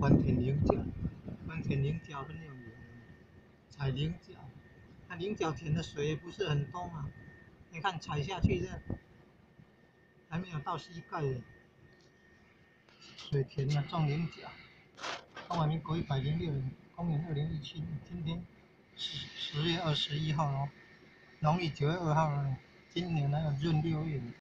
关田菱角，关田菱角很有名，采菱角，它菱角田的水也不是很多嘛，你看采下去这还没有到膝盖耶，水田啊，种菱角。中华民国106年，公元2017年，今天10月21号哦，农历9月2号了，今年还有闰6月。